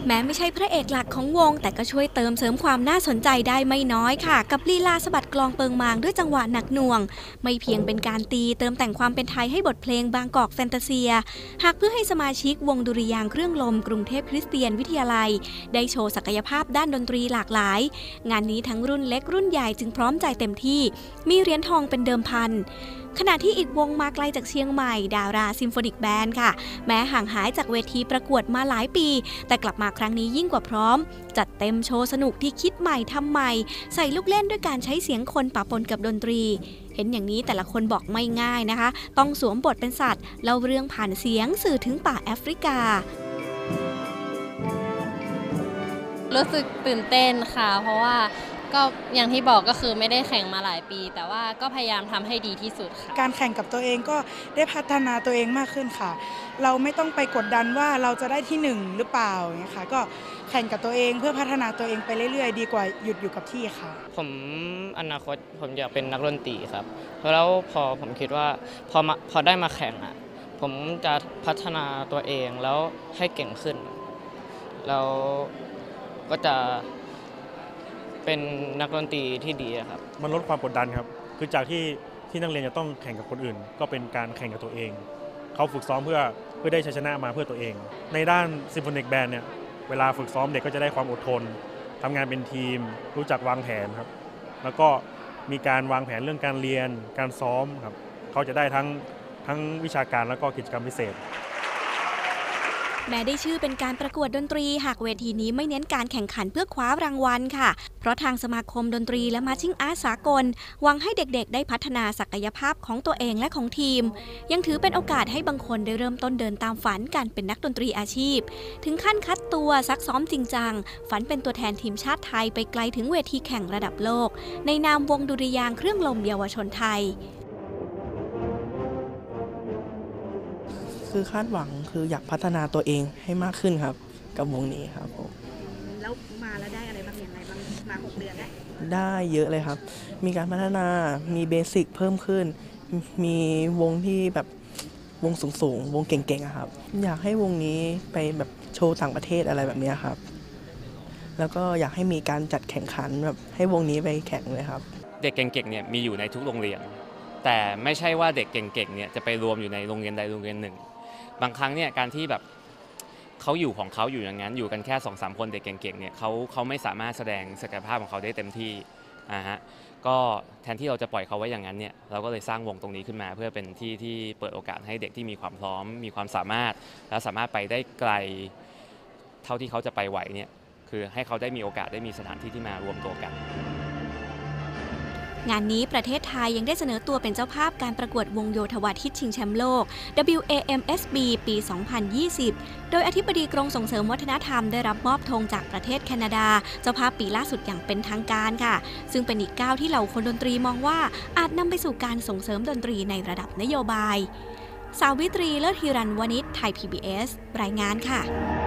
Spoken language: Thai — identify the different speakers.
Speaker 1: แม้ไม่ใช่พระเอกหลักของวงแต่ก็ช่วยเติมเสริมความน่าสนใจได้ไม่น้อยค่ะกับลีลาสะบัดกลองเปิงมางด้วยจังหวะหนักหน่วงไม่เพียงเป็นการตีเติมแต่งความเป็นไทยให้บทเพลงบางกอกแฟนตาเซียหากเพื่อให้สมาชิกวงดุริยางค์เครื่องลมกรุงเทพคริสเตียนวิทยาลัยได้โชว์ศักยภาพด้านดนตรีหลากหลายงานนี้ทั้งรุ่นเล็กรุ่นใหญ่จึงพร้อมใจเต็มที่มีเหรียญทองเป็นเดิมพันขณะที่อีกวงมาไกลจากเชียงใหม่ดาราซิมโฟนิกแบนด์ค่ะแม้ห่างหายจากเวทีประกวดมาหลายปีแต่กลับมาครั้งนี้ยิ่งกว่าพร้อมจัดเต็มโชว์สนุกที่คิดใหม่ทำใหม่ใส่ลูกเล่นด้วยการใช้เสียงคนปะปนกับดนตรีเห็นอย่างนี้แต่ละคนบอกไม่ง่ายนะคะต้องสวมบทเป็นสัตว์เล่าเรื่องผ่านเสียงสื่อถึงป่าแอฟริกา
Speaker 2: รู้สึกตื่นเต้นค่ะเพราะว่าก็อย่างที่บอกก็คือไม่ได้แข่งมาหลายปีแต่ว่าก็พยายามทำให้ดีที่สุดค่ะ
Speaker 3: การแข่งกับตัวเองก็ได้พัฒนาตัวเองมากขึ้นค่ะเราไม่ต้องไปกดดันว่าเราจะได้ที่1หรือเปล่าอย่างเงี้ยค่ะก็แข่งกับตัวเองเพื่อพัฒนาตัวเองไปเรื่อยๆดีกว่าหยุดอยู่กับที่ค่ะ
Speaker 4: ผมอนาคตผมอยากเป็นนักดนตรีครับแล้วพอผมคิดว่าพอได้มาแข่งอ่ะผมจะพัฒนาตัวเองแล้วให้เก่งขึ้นแล้วก็จะเป็นนักดนตรีที่ดีครับ
Speaker 5: มันลดความกดดันครับคือจากที่นักเรียนจะต้องแข่งกับคนอื่นก็เป็นการแข่งกับตัวเองเขาฝึกซ้อมเพื่อได้ชัยชนะมาเพื่อตัวเองในด้านซิมโฟนิกแบนด์เนี่ยเวลาฝึกซ้อมเด็กก็จะได้ความอดทนทำงานเป็นทีมรู้จักวางแผนครับแล้วก็มีการวางแผนเรื่องการเรียนการซ้อมครับเขาจะได้ทั้งวิชาการแล้วก็กิจกรรมพิเศษ
Speaker 1: แม้ได้ชื่อเป็นการประกวดดนตรีหากเวทีนี้ไม่เน้นการแข่งขันเพื่อคว้ารางวัลค่ะเพราะทางสมาคมดนตรีและมาร์ชิ่งอาร์ตสากลหวังให้เด็กๆได้พัฒนาศักยภาพของตัวเองและของทีมยังถือเป็นโอกาสให้บางคนได้เริ่มต้นเดินตามฝันการเป็นนักดนตรีอาชีพถึงขั้นคัดตัวซักซ้อมจริงจังฝันเป็นตัวแทนทีมชาติไทยไปไกลถึงเวทีแข่งระดับโลกในนามวงดุริยางค์เครื่องลมเยาวชนไทย
Speaker 6: คือคาดหวังคืออยากพัฒนาตัวเองให้มากขึ้นครับกับวงนี้ครับผม
Speaker 1: แล้วมาแล้วได้อะไรบ้างอย่างไรบ้างมา6 เดือนแล้ว
Speaker 6: ได้เยอะเลยครับมีการพัฒนามีเบสิกเพิ่มขึ้นมีวงที่แบบวงสูงๆวงเก่งๆครับอยากให้วงนี้ไปแบบโชว์ต่างประเทศอะไรแบบนี้ครับแล้วก็อยากให้มีการจัดแข่งขันแบบให้วงนี้ไปแข่งเลยครับ
Speaker 7: เด็กเก่งๆเนี่ยมีอยู่ในทุกโรงเรียนแต่ไม่ใช่ว่าเด็กเก่งๆเนี่ยจะไปรวมอยู่ในโรงเรียนใดโรงเรียนหนึ่งบางครั้งเนี่ยการที่แบบเขาอยู่ของเขาอยู่อย่างนั้นอยู่กันแค่ 2-3 คนเด็กเก่งๆเนี่ยเขาไม่สามารถแสดงศักยภาพของเขาได้เต็มที่ฮะก็แทนที่เราจะปล่อยเขาไว้อย่างนั้นเนี่ยเราก็เลยสร้างวงตรงนี้ขึ้นมาเพื่อเป็นที่เปิดโอกาสให้เด็กที่มีความพร้อมมีความสามารถและสามารถไปได้ไกลเท่าที่เขาจะไปไหวเนี่ยคือให้เขาได้มีโอกาสได้มีสถานที่ที่มารวมตัวกัน
Speaker 1: งานนี้ประเทศไทยยังได้เสนอตัวเป็นเจ้าภาพการประกวดวงโยธวาทิตชิงแชมป์โลก WAMSB ปี 2020 โดยอธิบดีกรมส่งเสริมวัฒนธรรมได้รับมอบธงจากประเทศแคนาดาเจ้าภาพปีล่าสุดอย่างเป็นทางการค่ะซึ่งเป็นอีกก้าวที่เหล่าคนดนตรีมองว่าอาจนำไปสู่การส่งเสริมดนตรีในระดับนโยบายสาวิตรีเลิศฮิรัญวณิช ไทย PBS รายงานค่ะ